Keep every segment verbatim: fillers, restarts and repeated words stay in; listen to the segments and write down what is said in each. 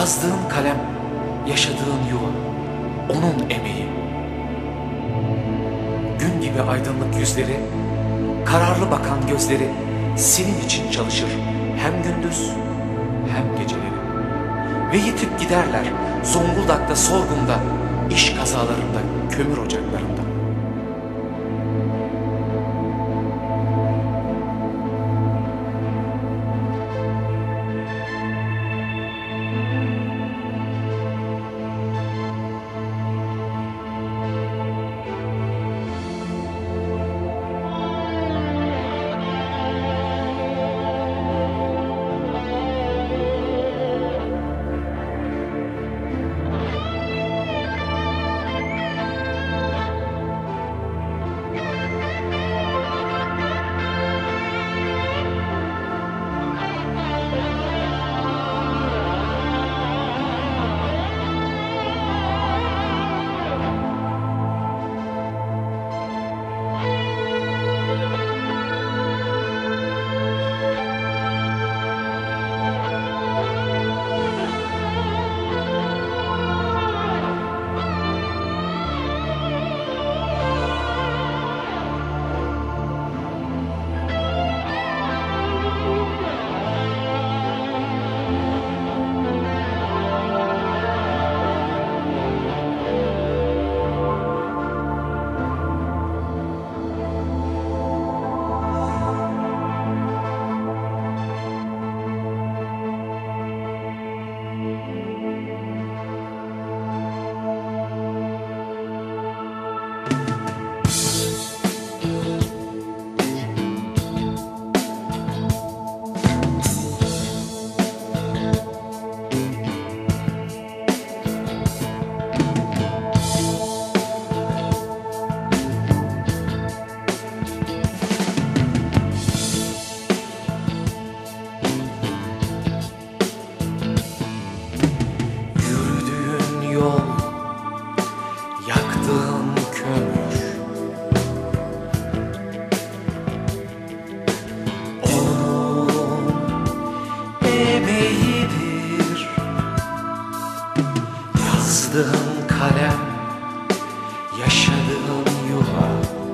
Yazdığın kalem, yaşadığın yuva, onun emeği. Gün gibi aydınlık yüzleri, kararlı bakan gözleri senin için çalışır hem gündüz hem geceleri. Ve yitip giderler Zonguldak'ta, sorgunda, iş kazalarında, kömür ocaklarında. Yaktığın kömür, onun emeğidir. Yazdığın kalem, yaşadığın yuva,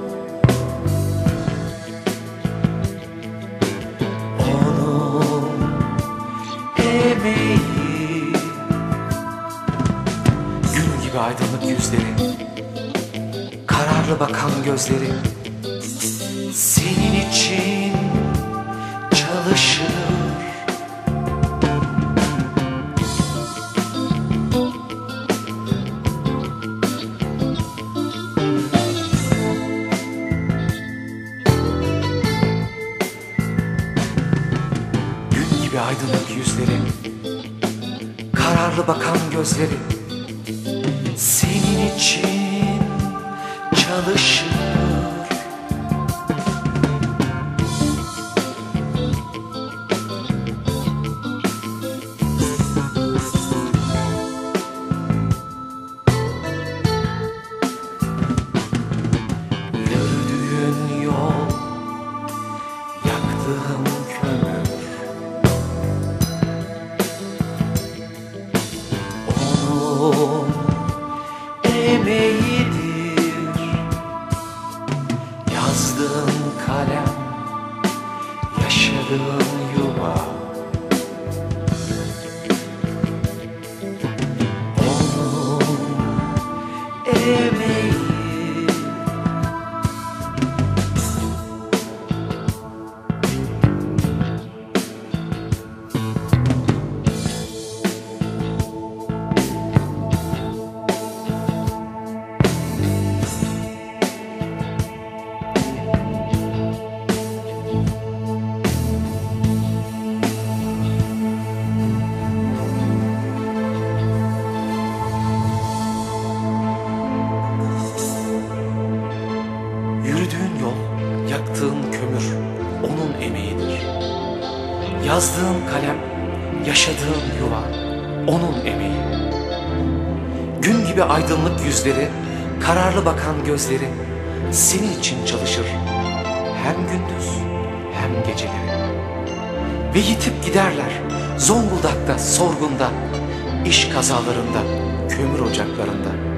onun emeği. Gün gibi aydınlık yüzleri, kararlı bakan gözleri senin için çalışır. Gün gibi aydınlık yüzleri, kararlı bakan gözleri senin için çalışır. Yürüdüğün yol, yaktığın kömür, onun emeğidir. Yazdığın kalem, yaşadığın yuva, onun emeği. Yürüdüğün yol, yaktığın kömür, onun emeğidir. Yazdığın kalem, yaşadığın yuva, onun emeği. Gün gibi aydınlık yüzleri, kararlı bakan gözleri senin için çalışır hem gündüz hem geceleri. Ve yitip giderler Zonguldak'ta, sorgunda, iş kazalarında, kömür ocaklarında.